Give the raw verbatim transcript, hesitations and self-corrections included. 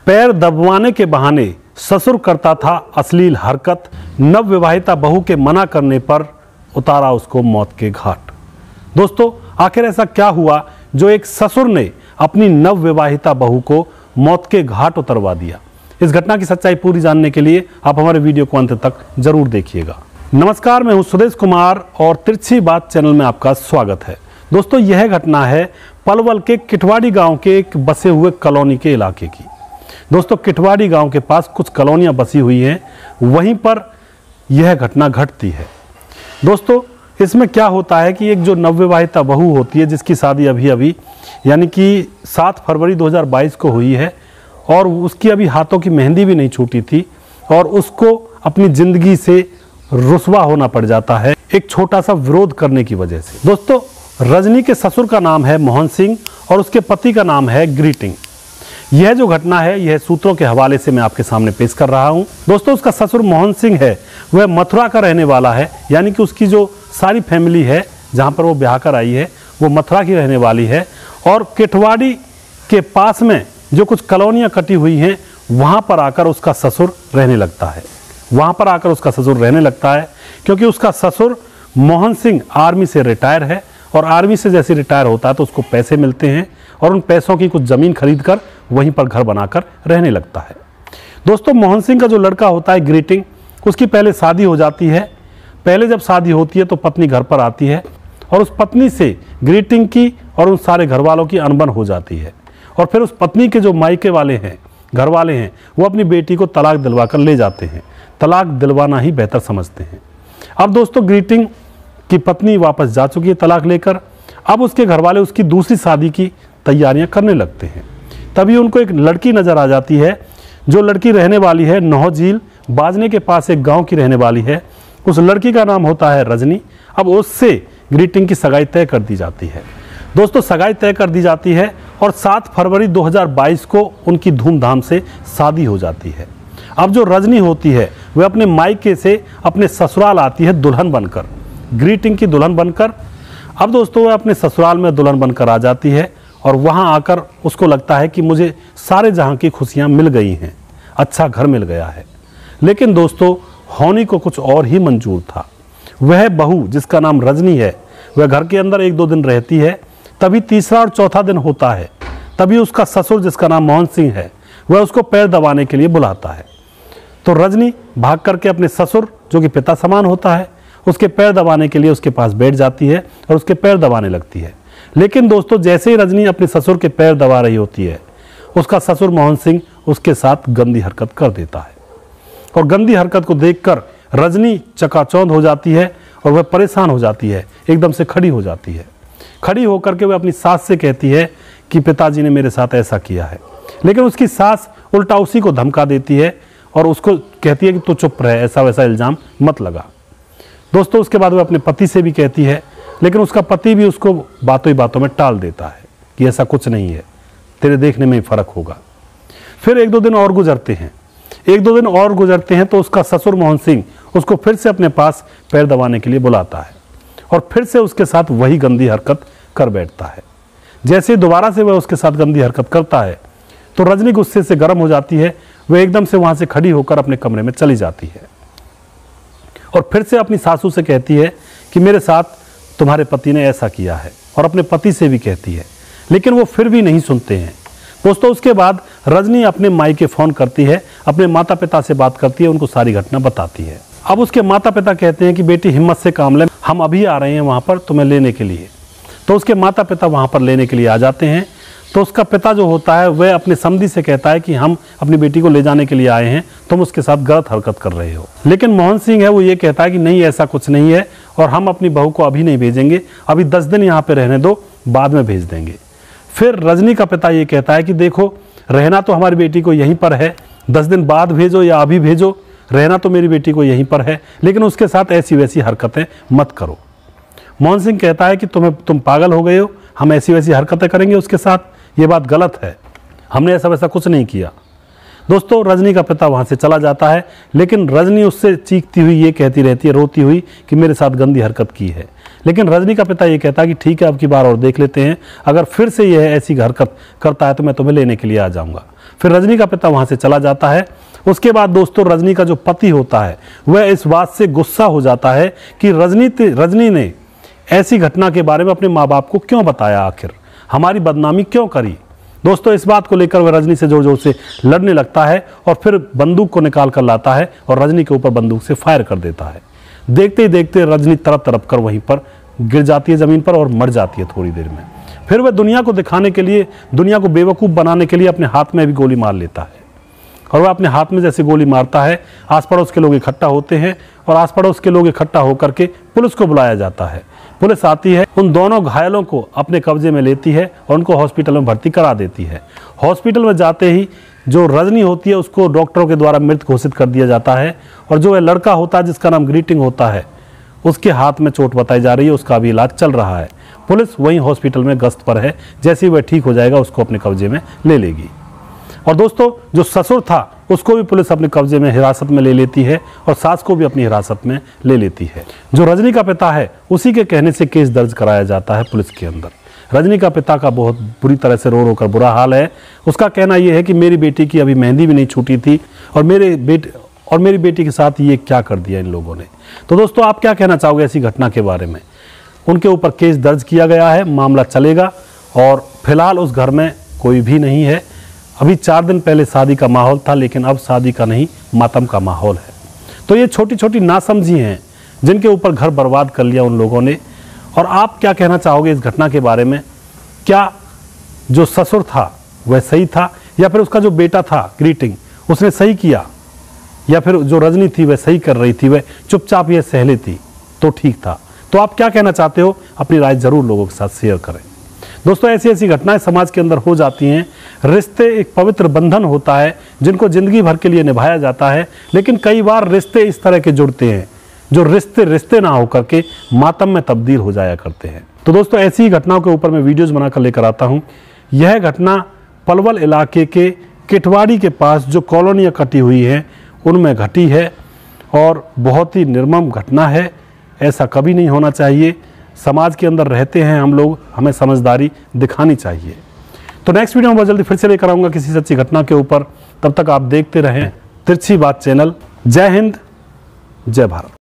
पैर दबवाने के बहाने ससुर करता था अश्लील हरकत, नव विवाहिता बहू के मना करने पर उतारा उसको मौत के घाट। दोस्तों, आखिर ऐसा क्या हुआ जो एक ससुर ने अपनी नव विवाहिता बहू को मौत के घाट उतरवा दिया? इस घटना की सच्चाई पूरी जानने के लिए आप हमारे वीडियो को अंत तक जरूर देखिएगा। नमस्कार, मैं हूं सुदेश कुमार और तिरछी बात चैनल में आपका स्वागत है। दोस्तों, यह घटना है पलवल के किटवाड़ी गांव के एक बसे हुए कॉलोनी के इलाके की। दोस्तों, किटवाड़ी गांव के पास कुछ कॉलोनियां बसी हुई हैं, वहीं पर यह घटना घटती है। दोस्तों, इसमें क्या होता है कि एक जो नवविवाहिता बहू होती है, जिसकी शादी अभी अभी यानी कि सात फरवरी दो हज़ार बाईस को हुई है और उसकी अभी हाथों की मेहंदी भी नहीं छूटी थी और उसको अपनी ज़िंदगी से रुसवा होना पड़ जाता है एक छोटा सा विरोध करने की वजह से। दोस्तों, रजनी के ससुर का नाम है मोहन सिंह और उसके पति का नाम है ग्रीटिंग। यह जो घटना है यह सूत्रों के हवाले से मैं आपके सामने पेश कर रहा हूं। दोस्तों, उसका ससुर मोहन सिंह है, वह मथुरा का रहने वाला है, यानी कि उसकी जो सारी फैमिली है जहां पर वो ब्याह कर आई है वो मथुरा की रहने वाली है। और किटवाड़ी के पास में जो कुछ कॉलोनियाँ कटी हुई हैं वहाँ पर आकर उसका ससुर रहने लगता है वहाँ पर आकर उसका ससुर रहने लगता है क्योंकि उसका ससुर मोहन सिंह आर्मी से रिटायर है और आर्मी से जैसे रिटायर होता है तो उसको पैसे मिलते हैं और उन पैसों की कुछ ज़मीन खरीद कर वहीं पर घर बनाकर रहने लगता है। दोस्तों, मोहन सिंह का जो लड़का होता है ग्रीटिंग, उसकी पहले शादी हो जाती है। पहले जब शादी होती है तो पत्नी घर पर आती है और उस पत्नी से ग्रीटिंग की और उन सारे घर वालों की अनबन हो जाती है और फिर उस पत्नी के जो मायके वाले हैं, घर वाले हैं, वो अपनी बेटी को तलाक दिलवा कर ले जाते हैं। तलाक दिलवाना ही बेहतर समझते हैं। अब दोस्तों, ग्रीटिंग की पत्नी वापस जा चुकी है तलाक लेकर। अब उसके घर वाले उसकी दूसरी शादी की तैयारियां करने लगते हैं। तभी उनको एक लड़की नज़र आ जाती है। जो लड़की रहने वाली है नौझील बाजने के पास एक गाँव की रहने वाली है। उस लड़की का नाम होता है रजनी। अब उससे ग्रीटिंग की सगाई तय कर दी जाती है। दोस्तों, सगाई तय कर दी जाती है और सात फरवरी दो हज़ार बाईस को उनकी धूमधाम से शादी हो जाती है। अब जो रजनी होती है वह अपने मायके से अपने ससुराल आती है दुल्हन बनकर, ग्रीटिंग की दुल्हन बनकर। अब दोस्तों, वह अपने ससुराल में दुल्हन बनकर आ जाती है और वहां आकर उसको लगता है कि मुझे सारे जहां की खुशियां मिल गई हैं, अच्छा घर मिल गया है। लेकिन दोस्तों, होनी को कुछ और ही मंजूर था। वह बहू जिसका नाम रजनी है वह घर के अंदर एक दो दिन रहती है। तभी तीसरा और चौथा दिन होता है, तभी उसका ससुर जिसका नाम मोहन सिंह है वह उसको पैर दबाने के लिए बुलाता है। तो रजनी भाग करके अपने ससुर, जो कि पिता समान होता है, उसके पैर दबाने के लिए उसके पास बैठ जाती है और उसके पैर दबाने लगती है। लेकिन दोस्तों, जैसे ही रजनी अपने ससुर के पैर दबा रही होती है, उसका ससुर मोहन सिंह उसके साथ गंदी हरकत कर देता है और गंदी हरकत को देखकर रजनी चकाचौंध हो जाती है और वह परेशान हो जाती है, एकदम से खड़ी हो जाती है। खड़ी होकर के वह अपनी सास से कहती है कि पिताजी ने मेरे साथ ऐसा किया है। लेकिन उसकी सास उल्टा उसी को धमका देती है और उसको कहती है कि तू चुप रहे, ऐसा वैसा इल्ज़ाम मत लगा। दोस्तों, उसके बाद वह अपने पति से भी कहती है, लेकिन उसका पति भी उसको बातों ही बातों में टाल देता है कि ऐसा कुछ नहीं है, तेरे देखने में ही फ़र्क होगा। फिर एक दो दिन और गुजरते हैं एक दो दिन और गुजरते हैं तो उसका ससुर मोहन सिंह उसको फिर से अपने पास पैर दबाने के लिए बुलाता है और फिर से उसके साथ वही गंदी हरकत कर बैठता है। जैसे दोबारा से वह उसके साथ गंदी हरकत करता है तो रजनी गुस्से से गर्म हो जाती है। वह एकदम से वहां से खड़ी होकर अपने कमरे में चली जाती है और फिर से अपनी सासू से कहती है कि मेरे साथ तुम्हारे पति ने ऐसा किया है, और अपने पति से भी कहती है, लेकिन वो फिर भी नहीं सुनते हैं। दोस्तों, उसके बाद रजनी अपने मायके फ़ोन करती है, अपने माता पिता से बात करती है, उनको सारी घटना बताती है। अब उसके माता पिता कहते हैं कि बेटी हिम्मत से काम ले, हम अभी आ रहे हैं वहाँ पर तुम्हें लेने के लिए। तो उसके माता पिता वहाँ पर लेने के लिए आ जाते हैं। तो उसका पिता जो होता है वह अपने समधी से कहता है कि हम अपनी बेटी को ले जाने के लिए आए हैं, तुम उसके साथ गलत हरकत कर रहे हो। लेकिन मोहन सिंह है वो ये कहता है कि नहीं, ऐसा कुछ नहीं है और हम अपनी बहू को अभी नहीं भेजेंगे, अभी दस दिन यहाँ पे रहने दो, बाद में भेज देंगे। फिर रजनी का पिता ये कहता है कि देखो, रहना तो हमारी बेटी को यहीं पर है, दस दिन बाद भेजो या अभी भेजो, रहना तो मेरी बेटी को यहीं पर है, लेकिन उसके साथ ऐसी वैसी हरकतें मत करो। मोहन सिंह कहता है कि तुम्हें तुम पागल हो गए हो, हम ऐसी वैसी हरकतें करेंगे उसके साथ, ये बात गलत है, हमने ऐसा वैसा कुछ नहीं किया। दोस्तों, रजनी का पिता वहाँ से चला जाता है, लेकिन रजनी उससे चीखती हुई ये कहती रहती है, रोती हुई, कि मेरे साथ गंदी हरकत की है। लेकिन रजनी का पिता ये कहता है कि ठीक है, अब की बार और देख लेते हैं, अगर फिर से यह ऐसी हरकत करता है तो मैं तुम्हें लेने के लिए आ जाऊँगा। फिर रजनी का पिता वहां से चला जाता है। उसके बाद दोस्तों रजनी का जो पति होता है वह इस बात से गुस्सा हो जाता है कि रजनी रजनी ने ऐसी घटना के बारे में अपने माँ बाप को क्यों बताया, आखिर हमारी बदनामी क्यों करी। दोस्तों इस बात को लेकर वह रजनी से जोर जोर से लड़ने लगता है और फिर बंदूक को निकाल कर लाता है और रजनी के ऊपर बंदूक से फायर कर देता है। देखते ही देखते रजनी तरफ तरफ कर वहीं पर गिर जाती है जमीन पर और मर जाती है थोड़ी देर में। फिर वह दुनिया को दिखाने के लिए, दुनिया को बेवकूफ़ बनाने के लिए अपने हाथ में भी गोली मार लेता है। और वह अपने हाथ में जैसे गोली मारता है, आस पड़ोस के लोग इकट्ठा होते हैं और आस पड़ोस के लोग इकट्ठा होकर के पुलिस को बुलाया जाता है। पुलिस आती है, उन दोनों घायलों को अपने कब्जे में लेती है और उनको हॉस्पिटल में भर्ती करा देती है। हॉस्पिटल में जाते ही जो रजनी होती है उसको डॉक्टरों के द्वारा मृत घोषित कर दिया जाता है और जो वह लड़का होता है जिसका नाम ग्रीटिंग होता है उसके हाथ में चोट बताई जा रही है, उसका भी इलाज चल रहा है। पुलिस वहीं हॉस्पिटल में गश्त पर है, जैसे ही वह ठीक हो जाएगा उसको अपने कब्जे में ले लेगी। और दोस्तों जो ससुर था उसको भी पुलिस अपने कब्जे में हिरासत में ले लेती है और सास को भी अपनी हिरासत में ले लेती है। जो रजनी का पिता है उसी के कहने से केस दर्ज कराया जाता है पुलिस के अंदर। रजनी का पिता का बहुत बुरी तरह से रो रो कर बुरा हाल है। उसका कहना यह है कि मेरी बेटी की अभी मेहंदी भी नहीं छूटी थी और मेरे बेटे और मेरी बेटी के साथ ये क्या कर दिया इन लोगों ने। तो दोस्तों आप क्या कहना चाहोगे ऐसी घटना के बारे में? उनके ऊपर केस दर्ज किया गया है, मामला चलेगा और फिलहाल उस घर में कोई भी नहीं है। अभी चार दिन पहले शादी का माहौल था लेकिन अब शादी का नहीं, मातम का माहौल है। तो ये छोटी छोटी नासमझी हैं जिनके ऊपर घर बर्बाद कर लिया उन लोगों ने। और आप क्या कहना चाहोगे इस घटना के बारे में? क्या जो ससुर था वह सही था या फिर उसका जो बेटा था ग्रीटिंग उसने सही किया, या फिर जो रजनी थी वह सही कर रही थी, वह चुपचाप ये सह लेती तो ठीक था? तो आप क्या कहना चाहते हो? अपनी राय जरूर लोगों के साथ शेयर करें। दोस्तों ऐसी ऐसी घटनाएं समाज के अंदर हो जाती हैं। रिश्ते एक पवित्र बंधन होता है जिनको जिंदगी भर के लिए निभाया जाता है, लेकिन कई बार रिश्ते इस तरह के जुड़ते हैं जो रिश्ते रिश्ते ना होकर के मातम में तब्दील हो जाया करते हैं। तो दोस्तों ऐसी ही घटनाओं के ऊपर मैं वीडियोस बनाकर लेकर आता हूं। यह घटना पलवल इलाके के किटवाड़ी के पास जो कॉलोनियाँ कटी हुई हैं उनमें घटी है और बहुत ही निर्मम घटना है। ऐसा कभी नहीं होना चाहिए। समाज के अंदर रहते हैं हम लोग, हमें समझदारी दिखानी चाहिए। तो नेक्स्ट वीडियो में बहुत जल्दी फिर से लेकर आऊँगा किसी सच्ची घटना के ऊपर। तब तक आप देखते रहें तिरछी बात चैनल। जय हिंद, जय भारत।